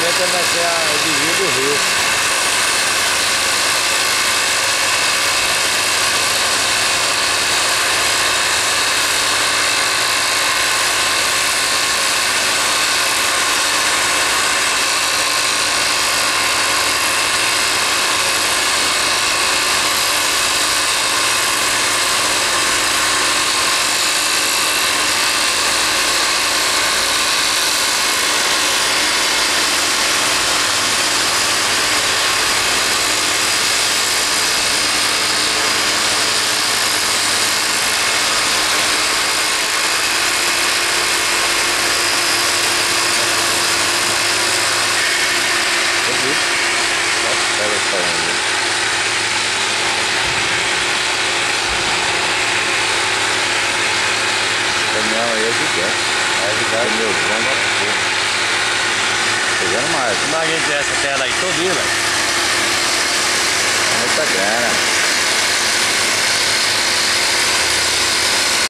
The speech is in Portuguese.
frente vai ser o desvio do rio. Caminhão aí é gigante. É gigante, meu Deus. Pegando mais. Imagina essa tela aí todinha, velho. Muita grana.